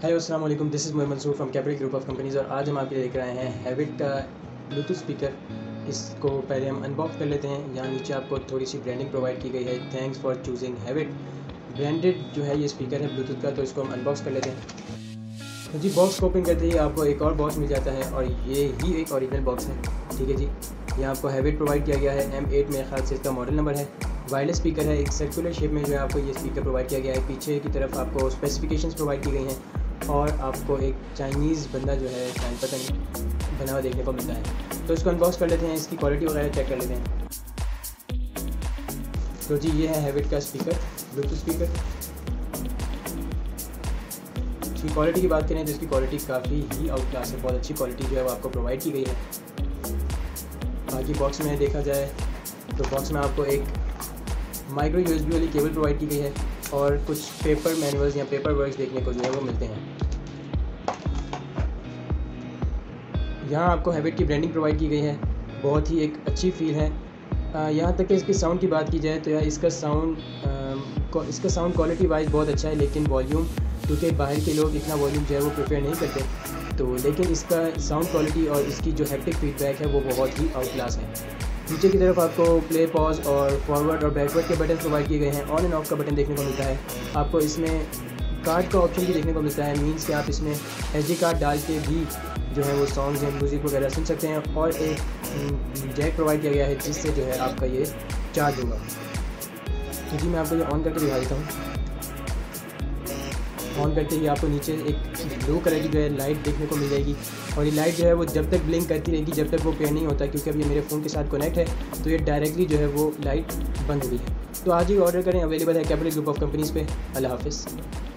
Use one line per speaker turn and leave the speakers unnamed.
Hello अस्सलाम वालेकुम, this is Mohammad Mansoor from Capital Group of Companies. और आज हम आपके लेकर आए हैं हैविट का ब्लूटूथ स्पीकर। इसको पहले हम अनबॉक्स कर लेते हैं। यहाँ नीचे आपको थोड़ी सी ब्रांडिंग प्रोवाइड की गई है, thanks for choosing Havit. Branded जो है ये स्पीकर है ब्लूटूथ का, तो इसको हम अनबॉक्स कर लेते हैं। तो जी बॉक्स को ओपन करते ही आपको एक और बॉक्स मिल जाता है और ये ही एक ओरिजिनल बॉक्स है। ठीक है जी, यहाँ आपको हैविट प्रोवाइड किया गया है। M8 मेरे ख्याल से इसका मॉडल नंबर है। वायरलेस स्पीकर है, एक सर्कुलर शेप में जो है आपको ये स्पीकर प्रोवाइड किया गया है। पीछे की तरफ आपको स्पेसिफिकेशंस प्रोवाइड की गई हैं और आपको एक चाइनीज़ बंदा जो है शायद पता नहीं बना हुआ देखने को मिलता है। तो इसको अनबॉक्स कर लेते हैं, इसकी क्वालिटी वगैरह चेक कर लेते हैं। तो जी ये है हैविट का स्पीकर, ब्लूटूथ स्पीकर। इसकी क्वालिटी की बात करें तो इसकी क्वालिटी काफ़ी ही आउट क्लास है, बहुत अच्छी क्वालिटी जो है वो आपको प्रोवाइड की गई है। बाकी बॉक्स में देखा जाए तो बॉक्स में आपको एक माइक्रो USB वाली केबल प्रोवाइड की गई है और कुछ पेपर मैनुअल्स या पेपर वर्क्स देखने को जो है वो मिलते हैं। यहाँ आपको हैविट की ब्रांडिंग प्रोवाइड की गई है, बहुत ही एक अच्छी फील है। यहाँ तक कि इसकी साउंड की बात की जाए तो यार इसका साउंड क्वालिटी वाइज बहुत अच्छा है, लेकिन वॉल्यूम क्योंकि बाहर के लोग इतना वॉल्यूम जो है वो प्रेफर नहीं करते, तो लेकिन इसका साउंड क्वालिटी और इसकी जो हैप्टिक फीडबैक है वो बहुत ही आउट क्लास है। नीचे की तरफ आपको प्ले, पॉज और फॉरवर्ड और बैकवर्ड के बटन प्रोवाइड किए गए हैं। ऑन एंड ऑफ का बटन देखने को मिलता है। आपको इसमें कार्ड का ऑप्शन भी देखने को मिलता है, मीन्स कि आप इसमें SD कार्ड डाल के भी जो है वो सॉन्ग्स या म्यूज़िक वगैरह सुन सकते हैं। और एक जैक प्रोवाइड किया गया है जिससे जो है आपका ये चार्ज होगा। तो जी मैं आपको ये ऑन करके दिखा देता हूँ। ऑन करते ही आपको नीचे एक ब्लू कलर की जो है लाइट देखने को मिल जाएगी और ये लाइट जो है वो जब तक ब्लिंक करती रहेगी जब तक वो पेयर नहीं होता, क्योंकि अब ये मेरे फ़ोन के साथ कनेक्ट है तो ये डायरेक्टली जो है वो लाइट बंद हुई है। तो आज ही ऑर्डर करें, अवेलेबल है कैपिटल ग्रुप ऑफ कंपनीज़ पे। अल्लाह हाफ़िज़।